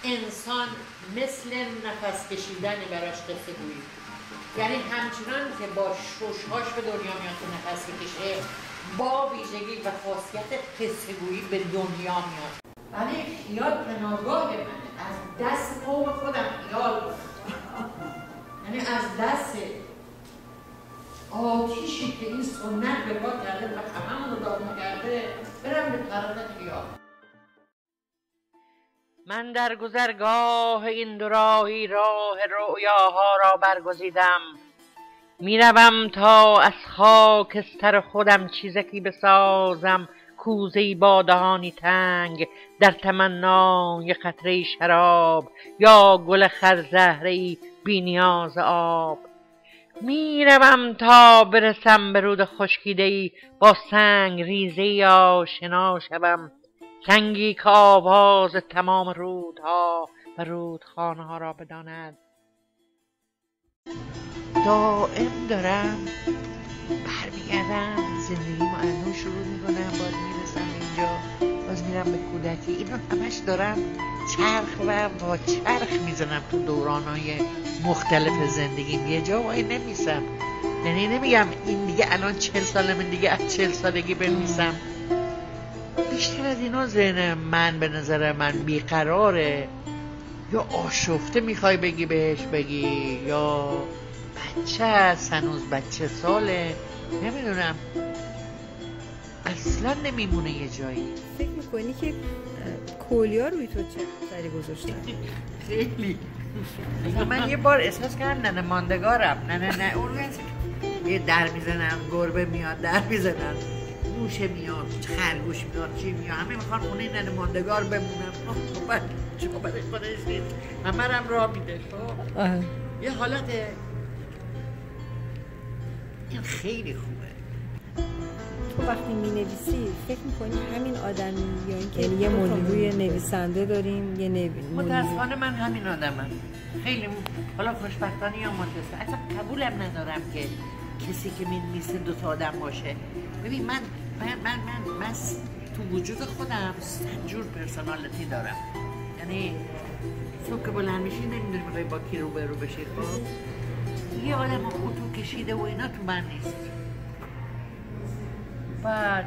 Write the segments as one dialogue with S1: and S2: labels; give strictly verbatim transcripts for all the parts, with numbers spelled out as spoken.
S1: انسان مثل نفس کشیدن براش قصه گویی، یعنی همچنان که با شوشهاش به دنیا میاد تو نفس بکشه، با ویژگی و خاصیت قصه گویی به دنیا میاد. ولی خیال پناهگاه منه، از دست قوم خودم خیال یعنی از دست آتیشی که این سنت به پا کرده و هممون رو داغ کرده برم به طرف خیال. من در گذرگاه این دوراهی راه رؤیاها را برگزیدم، میروم تا از خاکستر خودم چیزکی بسازم، کوزه‌ای با دهانی تنگ در تمنای قطره‌ای شراب یا گل خرزهره‌ای بی نیاز آب. میروم تا برسم به رود خشکیده‌ای با سنگ ریزه‌ای آشنا شوم، سنگی که آواز تمام رودها و رودخانه ها را بداند. دائم دارم برمیگردم زندگیمو از نو شروع میکنم، باز میرسم اینجا، باز میرم به کودکی. اینو همش دارم چرخ و با چرخ میزنم تو دورانهای مختلف زندگیم، یه جا وای نمیسم. یعنی نمیگم این دیگه الان چهل سالمه دیگه از چهل سالگی بنویسم. بیشتر از اینا ذهن من به نظر من بیقراره، یا آشفته میخوای بگی بهش بگی، یا بچه هست هنوز، بچه ساله، نمیدونم، اصلا نمیمونه یه جایی.
S2: فکر میکنی که کولیا روی تو چه اثری گذاشتن؟
S1: خیلی من یه بار احساس کردم ننه ماندگارم، نه نه نه اون یه در میزنم، گربه میاد در میزنم، موشه میاد، خرگوش میاد، چی میاد، همه میخوان خونه ننه ماندگار بمونم. خب چرا برای خودش نیست، همرم راه میده. خب یه حالت این خیلی خوبه.
S2: تو وقتی می نویسی فکر میکنی همین آدمی یا اینکه یه مدیروی نویسنده داریم؟ یه نوی...
S1: متاسفانه من همین آدمم. خیلی حالا خوشبختانه یا متاسفانه اصلا قبولم ندارم که کسی که می نویسه دو تا آدم باشه. ببین من من من من, من تو وجود خودم صد جور پرسونالیتی دارم. یعنی صبح که بلند میشی نمیدونی میخوای با کی رو برو بشی. خب یه آدم خودتو کشیده و اینا تو من نیست. بعد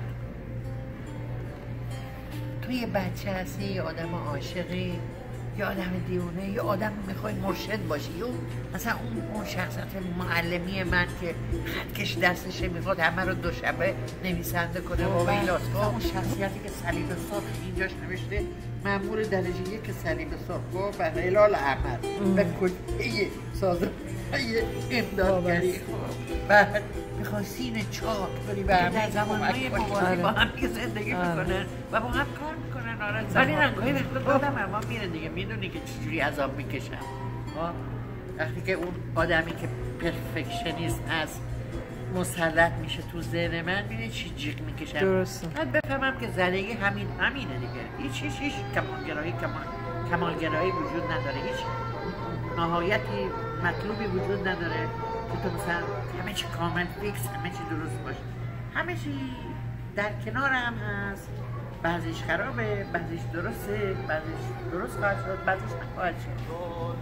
S1: تو یه بچه هستی، یه آدم عاشقی، یه آدم دیونه، یه آدم میخوای مرشد باشی، یا مثلا اون اون شخصیت معلمی من که خطکش دستشه میخواد همه رو دو شبه نویسنده کنه و ویلاس. اون شخصیتی که صلیب سرخ اینجاش نوشته مأمور درجه یک صلیب سرخ و هلال احمر و کلیه سازمان امدادگری. بعد میخوای سینه چاک بری به همه زمانهای موازی با هم که زندگی میکنن و با هم کار میکنن. آره ولی رنگهای وقت آدم اما میره دیگه، میدونی که چجوری عذاب میکشن. وقتی که اون آدمی که پرفکشنیست هست مسلط میشه تو ذهن من، میدونی چی جیغ میکشن.
S2: درسته.
S1: بعد بفهمم که زندگی همین همینه دیگه. هیچ هیچ هیچ کمالگرایی کمال کمالگرایی وجود نداره، هیچ نهایتی مطلوبی وجود نداره که تو مثلا همه چی کامل فیکس، همه چی درست باشه. همه چی در کنار هم هست، بعضیش خرابه، بعضیش درسته، بعضیش درست خواهد شد، بعضیش نخواهد شد.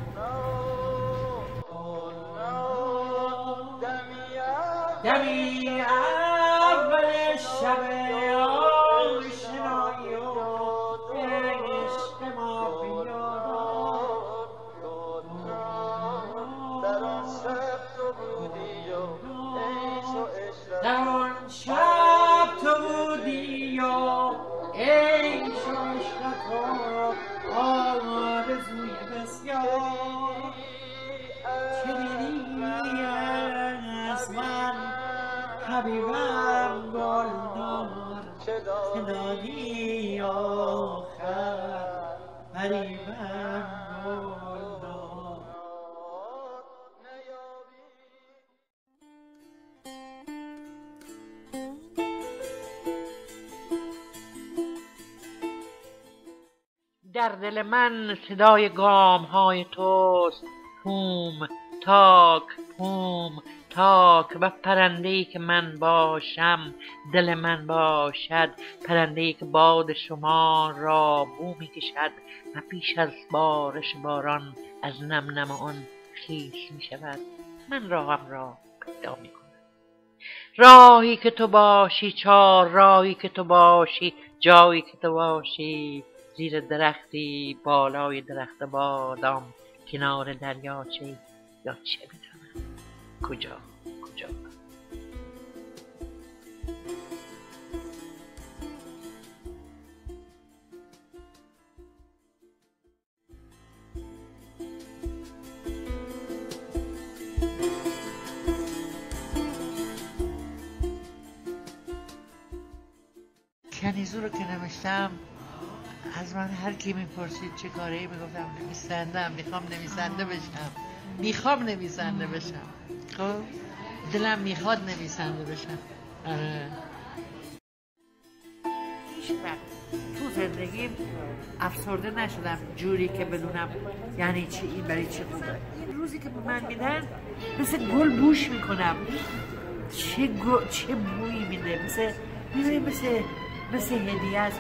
S1: دمی اول شب آشنایی و عشق ما بیاد، در آن شب تو بودی و عیش و عشرت، در آن شب تو بودی و عیش و عشرت و آرزوی بسیار. چه دیدی از من حبیبم گلدار، چه دادی آخر حبیبم گلدار. در دل من صدای گام های توست، پوم تاک پوم تا که با پرنده‌ای که من باشم دل من باشد، پرنده‌ای که باد شما را بو می کشد و پیش از بارش باران از نم نم آن خیس می شود. من راهم را پیدا می کنم. راهی که تو باشی چار راهی که تو باشی، جایی که تو باشی، زیر درختی بالای درخت بادام، کنار دریاچه یا چه میدونم کجا کجا. کنیزو رو که نوشتم از من هر کی میپرسید چه کاری میگفتم نویسنده‌ام، میخوام نویسنده بشم، میخوام نویسنده بشم، خب دلم میخواد نویسنده بشم. آره هیچ وقت تو زندگیم افسرده نشدم جوری که بدونم یعنی چی، این برای چی خوبه. این روزی که به من میدن مثل گل بوش میکنم، چه گل چه بویی میده، مثل میدونی مثل مثل هدیه است.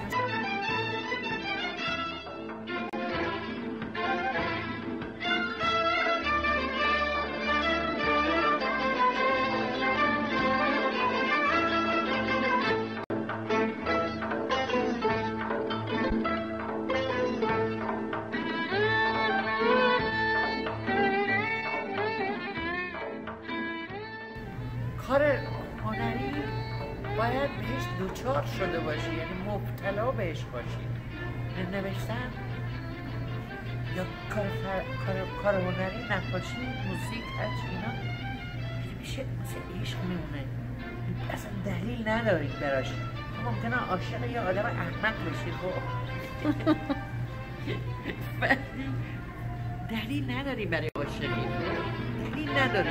S1: کار هنری باید بهش دوچار شده باشی، یعنی مبتلا بهش باشی. نوشتن یا کار, کار, کار هنری، نقاشی، موزیک، هرچی اینا میشه مثل عشق میمونه، اصلا دلیل ندارید براش. ممکنه عاشق یه آدم احمق بشی خب ولی دلیل نداری برای عاشقی، دلیل نداری.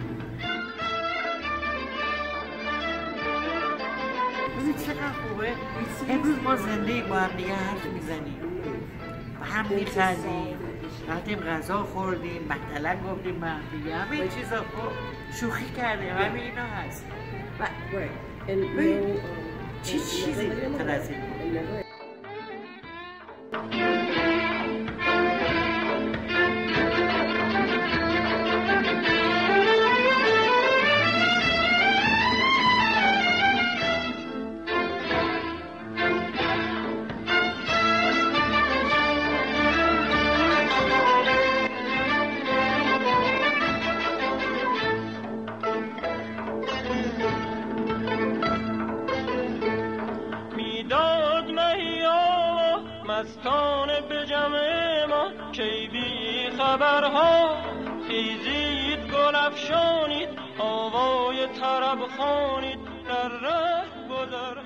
S1: چقدر خوبه امروز ما زنده با هم دیگه حرف میزنیم، با هم میخندیم، رفتیم غذا خوردیم، مطلق گفتیم با هم دیگه، همه این چیزا خب شوخی کردیم، همه اینا هست و چه چیزی ترسیم.
S3: مستان به جمع ما کی بی خبرها، خیزید گل افشانید آوای طرب خوانید در ره گذر.